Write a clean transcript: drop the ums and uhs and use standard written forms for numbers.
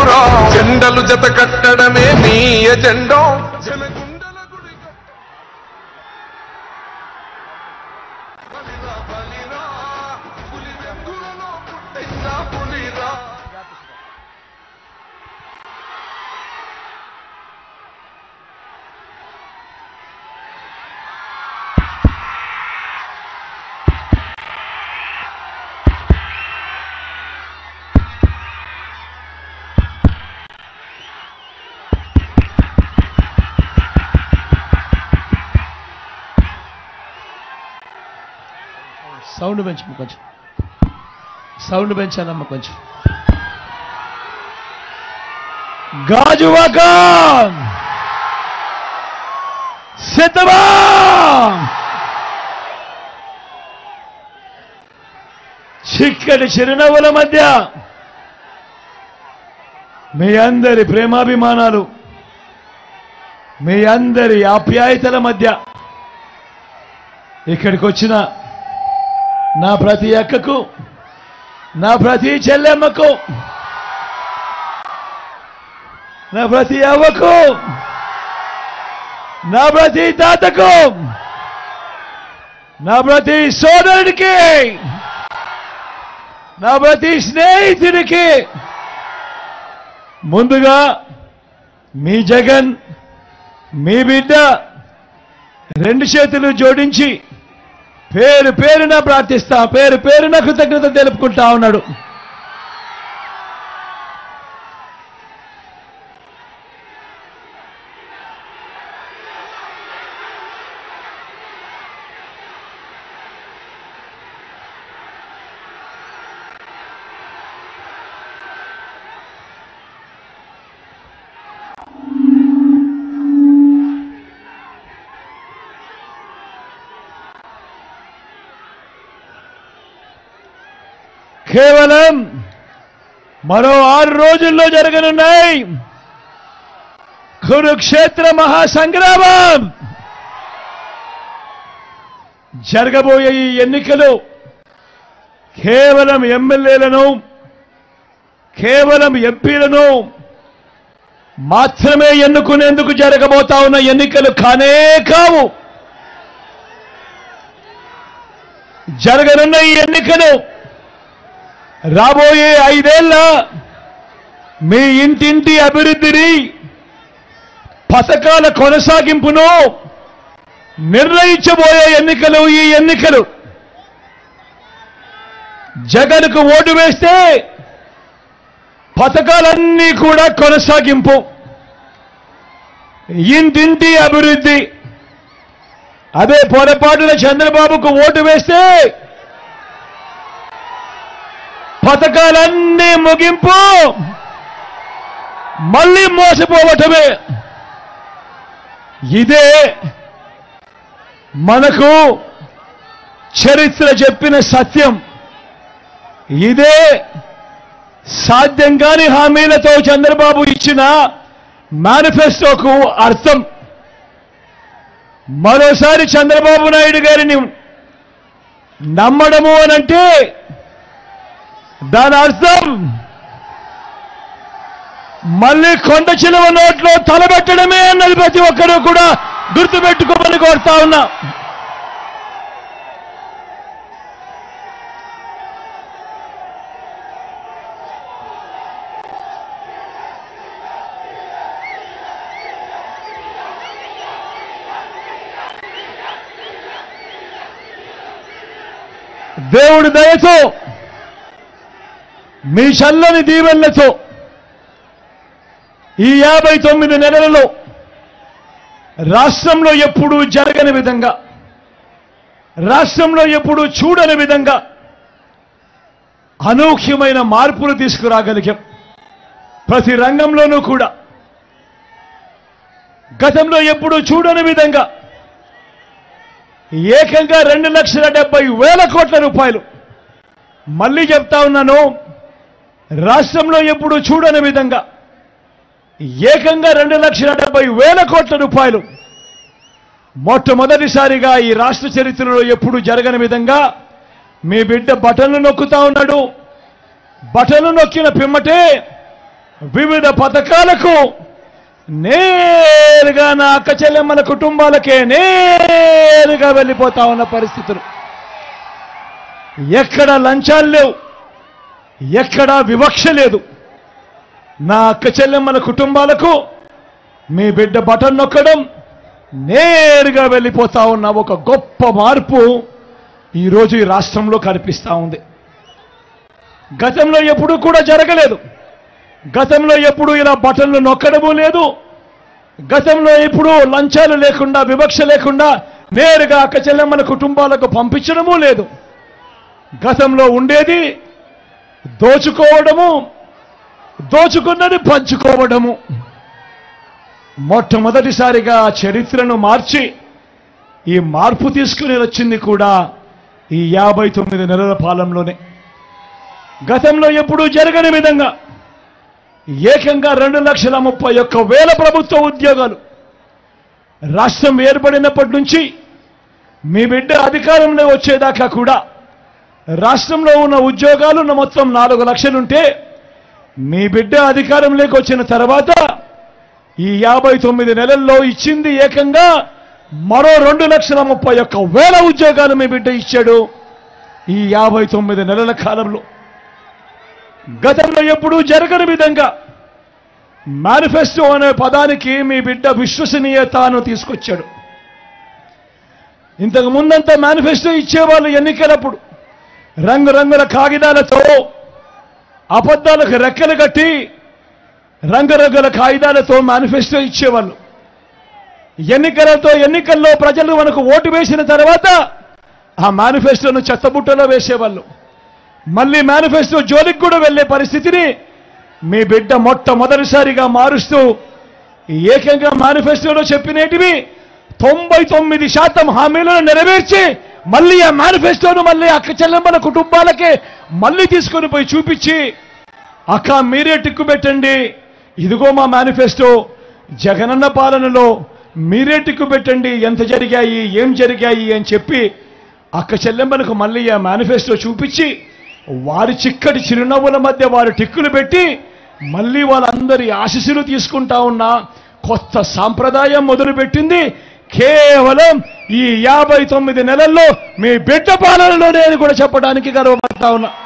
రా జెండలు జత కట్టడమే నీ ఎజెండా సౌండ్ పెంచమ్మ కొంచెం, సౌండ్ పెంచాలమ్మ కొంచెం. గాజువాక సిద్ధమా? చిక్కటి చిరునవ్వుల మధ్య మీ అందరి ప్రేమాభిమానాలు, మీ అందరి ఆప్యాయతల మధ్య ఇక్కడికి వచ్చిన నా ప్రతి అక్కకు, నా ప్రతి చెల్లెమ్మకు, నా ప్రతి అవ్వకు, నా ప్రతి తాతకు, నా ప్రతి సోదరుడికి, నా ప్రతి స్నేహితుడికి ముందుగా మీ జగన్, మీ బిడ్డ రెండు చేతులు జోడించి పేరు పేరున ప్రార్థిస్తా, పేరు పేరున కృతజ్ఞత తెలుపుకుంటా ఉన్నాడు. కేవలం మరో 6 రోజుల్లో జరగనున్నాయి కురుక్షేత్ర మహాసంగ్రామం. జరగబోయే ఈ ఎన్నికలు కేవలం ఎమ్మెల్యేలను, కేవలం ఎంపీలను మాత్రమే ఎన్నుకునేందుకు జరగబోతా ఉన్న ఎన్నికలు కానే కావు. జరగనున్న ఈ ఎన్నికలు రాబోయే 5 ఏళ్ల మీ ఇంటింటి అభివృద్ధిని, పథకాల కొనసాగింపును నిర్ణయించబోయే ఎన్నికలు ఈ ఎన్నికలు. జగన్కు ఓటు వేస్తే పథకాలన్నీ కూడా కొనసాగింపు, ఇంటింటి అభివృద్ధి. అదే పొరపాటున చంద్రబాబుకు ఓటు వేస్తే పథకాలన్నీ ముగింపు, మళ్ళీ మోసపోవటమే. ఇదే మనకు చరిత్ర చెప్పిన సత్యం. ఇదే సాధ్యం కాని హామీలతో చంద్రబాబు ఇచ్చిన మేనిఫెస్టోకు అర్థం. మరోసారి చంద్రబాబు నాయుడు గారిని నమ్మడము అనంటే దాని అర్థం మళ్ళీ కొండ చిలువ నోట్లో తలబెట్టడమే అన్నది ప్రతి ఒక్కరూ కూడా గుర్తుపెట్టుకోమని కోరుతా ఉన్నా. దేవుడి దయతో, మీ చల్లని దీవెనలతో ఈ 59 నెలలలో రాష్ట్రంలో ఎప్పుడూ జరగని విధంగా, రాష్ట్రంలో ఎప్పుడూ చూడని విధంగా అనూహ్యమైన మార్పులు తీసుకురాగలిగాం. ప్రతి రంగంలోనూ కూడా గతంలో ఎప్పుడూ చూడని విధంగా ఏకంగా 2,70,000 కోట్ల రూపాయలు, మళ్ళీ చెప్తా ఉన్నాను, రాష్ట్రంలో ఎప్పుడూ చూడని విధంగా ఏకంగా 2,70,000 కోట్ల రూపాయలు మొట్టమొదటిసారిగా ఈ రాష్ట్ర చరిత్రలో ఎప్పుడూ జరగని విధంగా మీ బిడ్డ బటన్లు నొక్కుతా ఉన్నాడు. బటన్లు నొక్కిన పిమ్మటే వివిధ పథకాలకు నేరుగా నా అక్క చెల్లెమ్మల కుటుంబాలకే నేరుగా వెళ్ళిపోతా ఉన్న పరిస్థితులు. ఎక్కడ లంచాలు లేవు, ఎక్కడ వివక్ష లేదు. నా అక్క చెల్లెమ్మల కుటుంబాలకు మీ బిడ్డ బటన్ నొక్కడం నేరుగా వెళ్ళిపోతా ఉన్న ఒక గొప్ప మార్పు ఈరోజు ఈ రాష్ట్రంలో కనిపిస్తూ ఉంది. గతంలో ఎప్పుడూ కూడా జరగలేదు. గతంలో ఎప్పుడు ఇలా బటన్లు నొక్కడము లేదు. గతంలో ఎప్పుడు లంచాలు లేకుండా వివక్ష లేకుండా నేరుగా అక్క చెల్లెమ్మల కుటుంబాలకు పంపించడము లేదు. గతంలో ఉండేది దోచుకోవడము, దోచుకున్నది పంచుకోవడము. మొట్టమొదటిసారిగా చరిత్రను మార్చి ఈ మార్పు తీసుకుని వచ్చింది కూడా ఈ 59 నెలల పాలనలోనే. గతంలో ఎప్పుడూ జరగని విధంగా ఏకంగా 2,31,000 ప్రభుత్వ ఉద్యోగాలు రాష్ట్రం ఏర్పడినప్పటి నుంచి మీ బిడ్డ అధికారంలో వచ్చేదాకా కూడా రాష్ట్రంలో ఉన్న ఉద్యోగాలు మొత్తం 4 లక్షలుంటే మీ బిడ్డ అధికారంలోకి వచ్చిన తర్వాత ఈ 59 నెలల్లో ఇచ్చింది ఏకంగా మరో 2,31,000 ఉద్యోగాలు మీ బిడ్డ ఇచ్చాడు ఈ 59 నెలల కాలంలో. గతంలో ఎప్పుడూ జరగని విధంగా మేనిఫెస్టో అనే పదానికి మీ బిడ్డ విశ్వసనీయతను తీసుకొచ్చాడు. ఇంతకు ముందంతా మేనిఫెస్టో ఇచ్చేవాళ్ళు ఎన్నికలప్పుడు రంగురంగుల కాగితాలతో అబద్ధాలకు రెక్కలు కట్టి రంగురంగుల కాగితాలతో మేనిఫెస్టో ఇచ్చేవాళ్ళు. ఎన్నికల్లో ప్రజలు మనకు ఓటు వేసిన తర్వాత ఆ మేనిఫెస్టోను చెత్తబుట్టలో వేసేవాళ్ళు. మళ్ళీ మేనిఫెస్టో జోలికి కూడా వెళ్లే పరిస్థితిని మీ బిడ్డ మొట్టమొదటిసారిగా మారుస్తూ ఏకంగా మేనిఫెస్టోలో చెప్పినేటివి 99% హామీలను నెరవేర్చి మళ్ళీ ఆ మేనిఫెస్టోను మళ్ళీ అక్క చెల్లెమ్మల కుటుంబాలకే మళ్ళీ తీసుకొని పోయి చూపించి, అక్క మీరే టిక్కు పెట్టండి, ఇదిగో మా మేనిఫెస్టో, జగనన్న పాలనలో మీరే టిక్కు పెట్టండి, ఎంత జరిగాయి ఏం జరిగాయి అని చెప్పి అక్క చెల్లెమ్మలకు మళ్ళీ ఆ మేనిఫెస్టో చూపించి వారి చిక్కటి చిరునవ్వుల మధ్య వారి టిక్కులు పెట్టి మళ్ళీ వాళ్ళందరి ఆశీస్సులు తీసుకుంటా ఉన్న కొత్త సాంప్రదాయం మొదలుపెట్టింది కేవలం ఈ 59 నెలల్లో మీ బిడ్డ పాలనలోనే అని కూడా చెప్పడానికి గర్వపడతా ఉన్నా.